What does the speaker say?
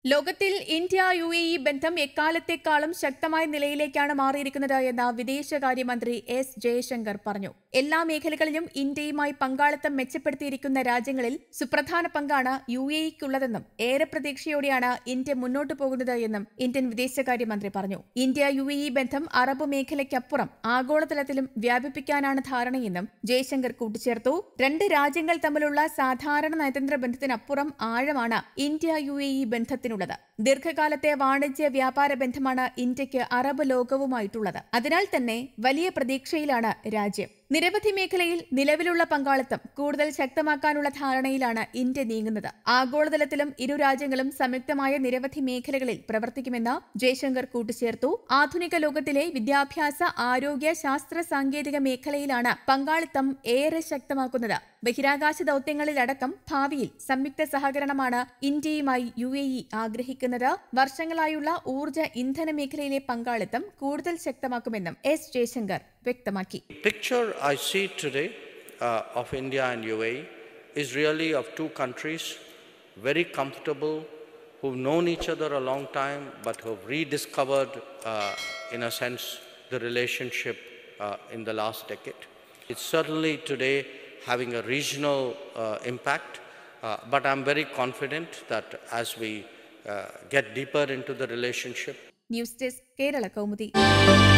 ലോകത്തിൽ ഇന്ത്യ-UAE ബന്ധം എക്കാലത്തെക്കാളും ശക്തമായ നിലയിലേക്കാണ് മാറിയിരിക്കുന്നത് എന്ന് വിദേശകാര്യമന്ത്രി എസ് ജയശങ്കർ പറഞ്ഞു. എല്ലാ മേഖലകളിലും ഇന്ത്യയുമായി പങ്കാളിത്തം മെച്ചപ്പെടുത്തിയിരിക്കുന്ന രാജ്യങ്ങളിൽ സുപ്രധാന പങ്കാണ് UAEക്കുള്ളതെന്നും ഏറെ പ്രതീക്ഷയോടെയാണ് ഇന്ത്യ മുന്നോട്ടു പോകുന്നത് എന്നും ഇന്ത്യൻ വിദേശകാര്യമന്ത്രി പറഞ്ഞു. ഇന്ത്യ-UAE ബന്ധം അറബ് മേഖലയ്ക്കപ്പുറം ആഗോളതലത്തിലും വ്യാപിപ്പിക്കാനാണ് ധാരണയെന്നും ജയശങ്കർ കൂട്ടിച്ചേർത്തു. രണ്ട് രാജ്യങ്ങൾ തമ്മിലുള്ള സാധാരണ നയതന്ത്ര ബന്ധത്തിനപ്പുറം ആഴമാണ് ഇന്ത്യ-UAE ബന്ധത്തിനുള്ളത്. ദീർഘകാലത്തെ വാണിജ്യ വ്യാപാര ബന്ധമാണ് ഇന്ത്യക്ക് അറബ് ലോകവുമായിട്ടുള്ളത്. അതിനാൽ തന്നെ വലിയ പ്രതീക്ഷയിലാണ് രാജ്യം. നിരവധി മേഖലയിൽ നിലവിലുള്ള പങ്കാളിത്തം കൂടുതൽ ശക്തമാക്കാനുള്ള ധാരണയിലാണ് ഇന്ത്യ നീങ്ങുന്നത്. ആഗോളതലത്തിലും ഇരു രാജ്യങ്ങളും സംയുക്തമായ നിരവധി മേഖലകളിൽ പ്രവർത്തിക്കുമെന്ന് ജയശങ്കർ കൂട്ടിച്ചേർത്തു. ആധുനിക ലോകത്തിലെ വിദ്യാഭ്യാസ, ആരോഗ്യ, ശാസ്ത്ര, സാങ്കേതിക മേഖലയിലാണ് പങ്കാളിത്തം ഏറെ ശക്തമാക്കുന്നത്. ബഹിരാകാശ ദൌത്യങ്ങളിലടക്കം ഭാവിയിൽ സംയുക്ത സഹകരണമാണ് ഇന്ത്യയുമായി UAE ആഗ്രഹിക്കുന്നത്. വർഷങ്ങളായുള്ള ഊർജ്ജ ഇന്ധന മേഖലയിലെ പങ്കാളിത്തം കൂടുതൽ ശക്തമാക്കുമെന്നും എസ് ജയശങ്കർ വ്യക്തമാക്കി. Picture I see today of India and UAE is really of two countries very comfortable, who've known each other a long time, but who've rediscovered, in a sense, the relationship in the last decade. It's certainly today having a regional impact, but I'm very confident that as we get deeper into the relationship. News Desk, Kerala Kaumuthi.